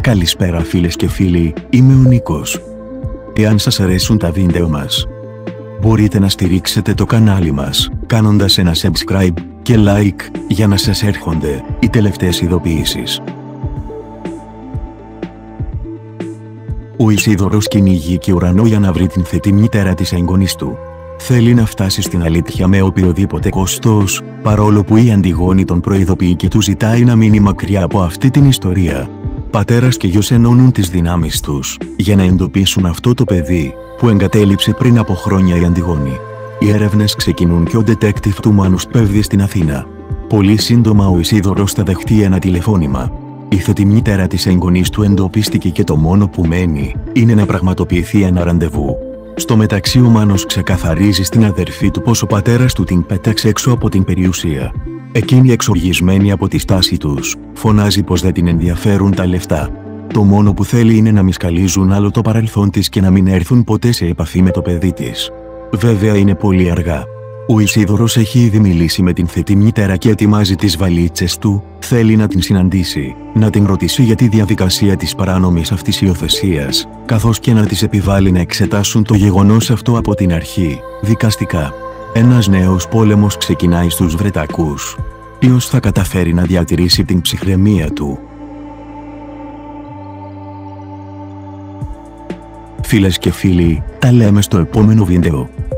Καλησπέρα φίλες και φίλοι, είμαι ο Νίκος. Εάν σας αρέσουν τα βίντεο μας, μπορείτε να στηρίξετε το κανάλι μας, κάνοντας ένα subscribe και like, για να σας έρχονται οι τελευταίες ειδοποιήσεις. Ο Ισίδωρος κυνηγεί και ουρανό για να βρει την θετή μητέρα της εγγονής του. Θέλει να φτάσει στην αλήθεια με οποιοδήποτε κόστος, παρόλο που η Αντιγόνη τον προειδοποιεί και του ζητάει να μείνει μακριά από αυτή την ιστορία. Πατέρας και γιος ενώνουν τις δυνάμεις τους, για να εντοπίσουν αυτό το παιδί, που εγκατέλειψε πριν από χρόνια η Αντιγόνη. Οι έρευνες ξεκινούν και ο detective του Μάνους πέφτει στην Αθήνα. Πολύ σύντομα ο Ισίδωρος θα δεχτεί ένα τηλεφώνημα. Η θετή μητέρα της εγγονής του εντοπίστηκε και το μόνο που μένει, είναι να πραγματοποιηθεί ένα ραντεβού. Στο μεταξύ ο Μάνος ξεκαθαρίζει στην αδερφή του πως ο πατέρας του την πέταξε έξω από την περιουσία. Εκείνη, εξοργισμένη από τη στάση τους, φωνάζει πως δεν την ενδιαφέρουν τα λεφτά. Το μόνο που θέλει είναι να μη σκαλίζουν άλλο το παρελθόν της και να μην έρθουν ποτέ σε επαφή με το παιδί της. Βέβαια είναι πολύ αργά. Ο Ισίδωρος έχει ήδη μιλήσει με την θετή μητέρα και ετοιμάζει τις βαλίτσες του, θέλει να την συναντήσει, να την ρωτήσει για τη διαδικασία της παράνομης αυτής υιοθεσίας, καθώς και να της επιβάλλει να εξετάσουν το γεγονός αυτό από την αρχή, δικαστικά. Ένας νέος πόλεμος ξεκινάει στους Βρετακούς. Ποιος θα καταφέρει να διατηρήσει την ψυχραιμία του? Φίλες και φίλοι, τα λέμε στο επόμενο βίντεο.